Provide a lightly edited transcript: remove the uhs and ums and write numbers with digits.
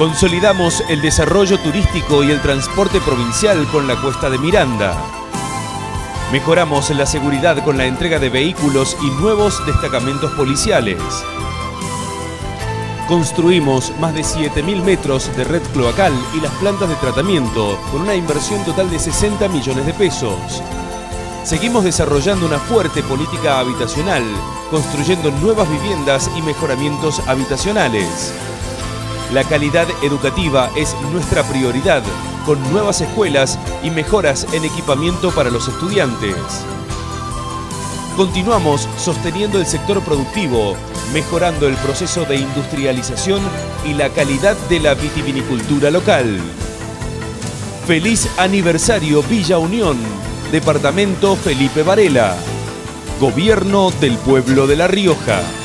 Consolidamos el desarrollo turístico y el transporte provincial con la Cuesta de Miranda. Mejoramos la seguridad con la entrega de vehículos y nuevos destacamentos policiales. Construimos más de 7.000 metros de red cloacal y las plantas de tratamiento con una inversión total de 60 millones de pesos. Seguimos desarrollando una fuerte política habitacional, construyendo nuevas viviendas y mejoramientos habitacionales. La calidad educativa es nuestra prioridad, con nuevas escuelas y mejoras en equipamiento para los estudiantes. Continuamos sosteniendo el sector productivo, mejorando el proceso de industrialización y la calidad de la vitivinicultura local. Feliz aniversario Villa Unión, Departamento Felipe Varela, Gobierno del Pueblo de La Rioja.